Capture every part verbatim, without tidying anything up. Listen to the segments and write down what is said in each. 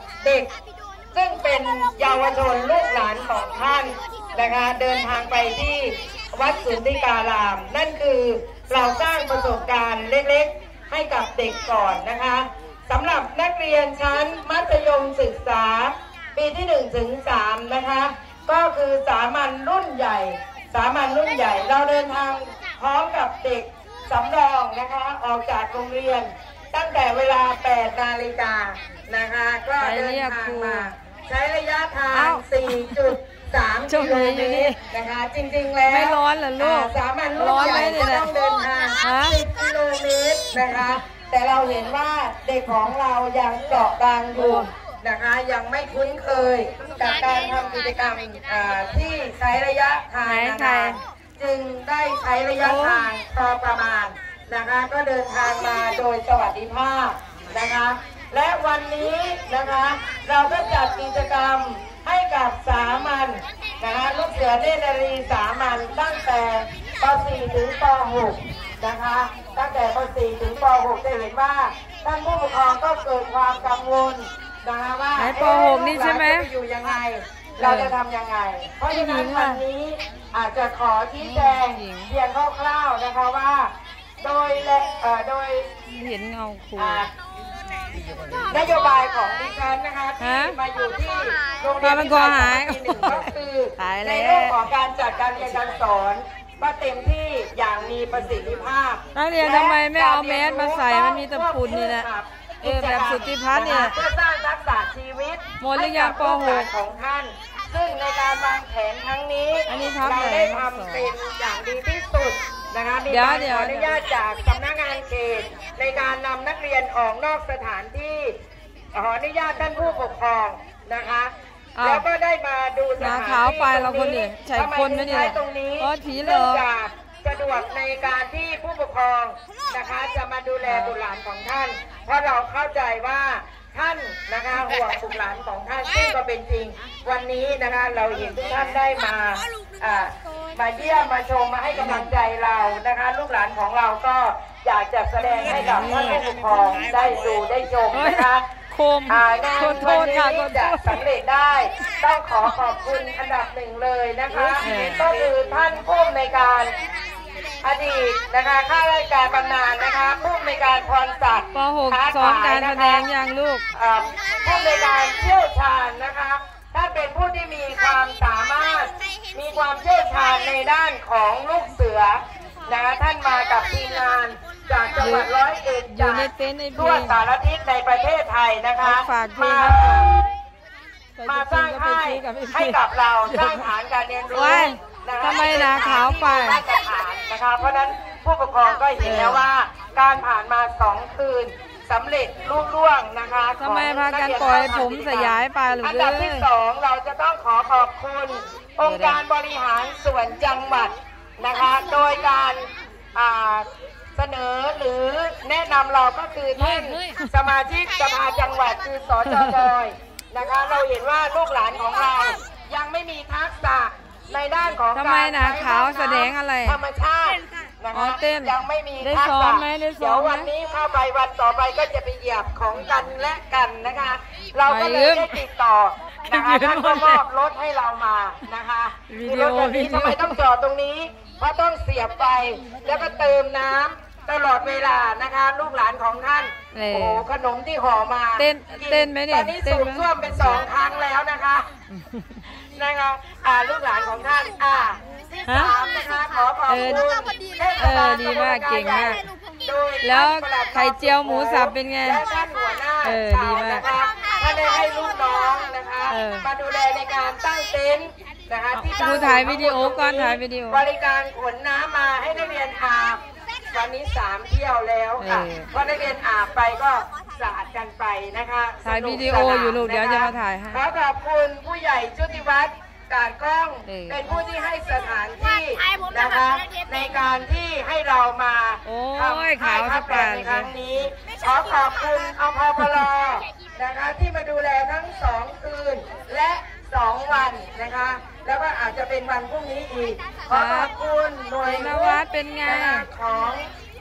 เด็กซึ่งเป็นเยาวชนลูกหลานของท่านนะคะเดินทางไปที่วัดสุนทริการาม นั่นคือเราสร้างประสบการณ์เล็กๆให้กับเด็กก่อนนะคะสำหรับนักเรียนชั้นมัธยมศึกษาปีที่หนึ่งถึงสามนะคะก็คือสามัญรุ่นใหญ่สามัญรุ่นใหญ่เราเดินทางพร้อมกับเด็กสำรองนะคะออกจากโรงเรียนตั้งแต่เวลาแปดนาฬิกานะคะก็เดินทางมาใช้ระยะทาง สี่จุดสาม กิโลเมตรนะคะจริงๆแล้วไม่ร้อนเหรอลูกสามัญรุ่นใหญ่ก็ต้องเดินทางสิบกิโลเมตรนะคะแต่เราเห็นว่าเด็กของเรายังเกาะบางอยู่นะคะยังไม่คุ้นเคยกับการทำกิจกรรมที่ใช้ระยะทางนะคะจึงได้ใช้ระยะทางพอประมาณนะคะก็เดินทางมาโดยสวัสดิภาพนะคะและวันนี้นะคะเราก็จัดกิจกรรมให้กับสามัญนะคะลูกเสือเนตรนารีสามัญตั้งแต่ป สี่ ถึงป หกนะคะตั้งแต่ป สี่ ถึงป หกจะเห็นว่าท่านผู้ปกครองก็เกิดความกังวลนะคะว่าป หก นี่ใช่ไหมจะอยู่ยังไงเราจะทำยังไงเพราะฉะนั้นวันนี้อาจจะขอชี้แจงเพียงคร่าวๆนะคะว่าโดยและโดยเห็นเงาครูนโยบายของดิฉันนะคะที่มาอยู่ที่โรงเรียนที่หนึ่งก็คือในเรื่องของการจัดการเรียนการสอนว่าเต็มที่อย่างมีประสิทธิภาพนักเรียนทำไมไม่เอาแมสมาใส่มันมีแต่ฝุ่นนี่แหละเออแบบสุทธิพัฒน์เนี่ยเพื่อสร้างทักษะชีวิตหมดหรือยังป หกของท่านซึ่งในการวางแผนครั้งนี้เราได้ทำเป็นอย่างดีที่สุดนะคะมีการขออนุญาตจากสำนักงานเขตในการนำนักเรียนออกนอกสถานที่ขออนุญาตท่านผู้ปกครองนะคะแล้วก็ได้มาดูสถานที่ไปเราคนนี้ใช้คนไม่ได้ตรงนี้เพราะผีเหรอสะดวกในการที่ผู้ปกครองนะคะจะมาดูแลบุตรหลานของท่านเพราะเราเข้าใจว่าท่านนะคะห่วงบุตรหลานของท่านซึ่งก็เป็นจริงวันนี้นะคะเราเห็นทุกท่านได้มามาเยี่ยมมาชมมาให้กำลังใจเรานะคะลูกหลานของเราก็อยากจะแสดงให้กับท่านผู้ปกครองได้ดูได้ชมนะคะโคมงานวันนี้จะสำเร็จได้ต้องขอขอบคุณอันดับหนึ่งเลยนะคะก็คือท่านผู้อำนวยการอดีตนะคะข้าราชการบำนาญนะคะผู้อำนวยการพรศักดิ์ป หก สอนการแสดงอย่างลูกผู้อำนวยการเชี่ยวชาญนะคะท่านเป็นผู้ที่มีความสามารถมีความเชี่ยวชาญในด้านของลูกเสือนะคะท่านมากับทีมงานจากจังหวัดร้อยเอ็ดจากทั่วสารทิศในประเทศไทยนะคะมามาสร้างค่ายให้กับเราสร้างฐานการเรียนรู้ทำไมหนาขาวไปนะคะเพราะนั้นผู้ปกครองก็เห็นแล้วว่าการผ่านมาสองคืนสำเร็จรุ่งร่วงนะคะทำไมพากันปล่อยผมสยายไปหรืออันดับที่สองเราจะต้องขอขอบคุณองค์การบริหารส่วนจังหวัดนะคะโดยการเสนอหรือแนะนำเราก็คือท่านสมาชิกสภาจังหวัดคือสจจอยนะคะเราเห็นว่าลูกหลานของเรายังไม่มีทักษะในด้านของการใช้ขาวแสดงอะไรธรรมชาตินะคะยังไม่มีทักษะเดี๋ยววันนี้เข้าไปวันต่อไปก็จะไปเหยียบของกันและกันนะคะเราก็เลยได้ติดต่อนะคะท่านก็มอบรถให้เรามานะคะรถแบบนี้ทำไมต้องจอดตรงนี้เพราะต้องเสียบไฟแล้วก็เติมน้ำตลอดเวลานะคะลูกหลานของท่านโอ้โหขนมที่ห่อมาเต้นเต้นไหมเนี่ยตอนนี้สูบท่วมเป็นสองครั้งแล้วนะคะนะคะอ่าลูกหลานของท่านอ่าที่สามนะคะขอขอบคุณเออดีมากเก่งมากแล้วไข่เจียวหมูสับเป็นไงและท่านหัวหน้าเออดีมากท่านได้ให้ลูกน้องนะคะมาดูแลในการตั้งเต็นท์นะคะที่ดูถ่ายวิดีโอก่อนถ่ายวิดีโอบริการขนน้ำมาให้นักเรียนอาบวันนี้สามเที่ยวแล้วค่ะเพราะนักเรียนอาบไปก็สะอาดกันไปนะคะถ่ายวิดีโออยู่ลูกเดี๋ยวจะมาถ่ายให้ขอขอบคุณผู้ใหญ่ชุติวัฒน์การกล้องเป็นผู้ที่ให้สถานที่นะคะในการที่ให้เรามาทำค่ายพักแรมในครั้งนี้ขอขอบคุณอภพลนะคะที่มาดูแลทั้งสองคืนและสองวันนะคะแล้วก็อาจจะเป็นวันพรุ่งนี้อีกขอขอบคุณหน่วยนวัดเป็นไงของ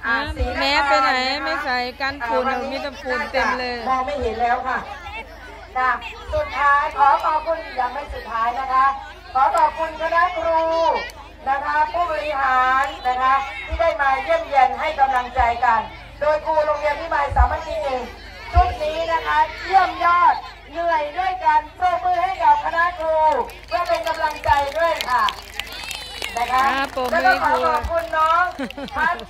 แม้ไปไหนไม่ใส่กันฝุ่นมีแต่ฝุ่นเต็มเลยมองไม่เห็นแล้วค่ะนะสุดท้ายขอขอบคุณยังไม่สุดท้ายนะคะขอขอบคุณคณะครูนะคะผู้บริหารนะคะที่ได้มาเยี่ยมเยียนให้กำลังใจกันโดยครูโรงเรียนพิมายสามัคคีหนึ่งชุดนี้นะคะเยี่ยมยอดเหนื่อยด้วยกันปรบมือให้กับคณะครูเพื่อเป็นกำลังใจด้วยค่ะนะคะแล้วก็ขอขอบคุณน้องพัด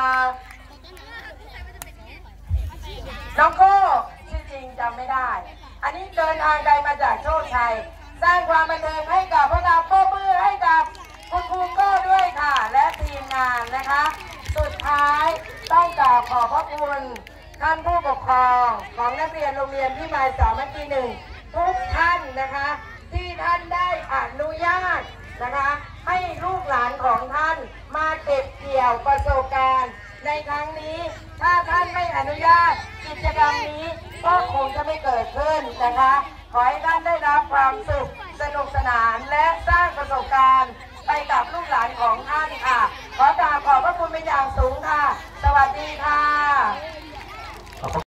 น้องโก้ชื่อจริงจำไม่ได้อันนี้เดินทางไกลมาจากโชคชัยสร้างความบันเทิงให้กับพวกเราปรบมือให้กับคุณครูโก้ด้วยค่ะและทีมงานนะคะสุดท้ายต้องกราบขอบพระคุณท่านผู้ปกครองของนักเรียนโรงเรียนพิมายสามัคคีหนึ่งทุกท่านนะคะที่ท่านได้อนุญาตนะคะให้ลูกหลานของท่านมาเก็บเกี่ยวประสบการณ์ในครั้งนี้ถ้าท่านไม่อนุญาตกิจกรรมนี้ก็คงจะไม่เกิดขึ้นนะคะขอให้ท่านได้รับความสุขสนุกสนานและสร้างประสบการณ์ไปกับลูกหลานของท่านค่ะขอกราบขอบพระคุณเป็นอย่างสูงค่ะสวัสดีค่ะ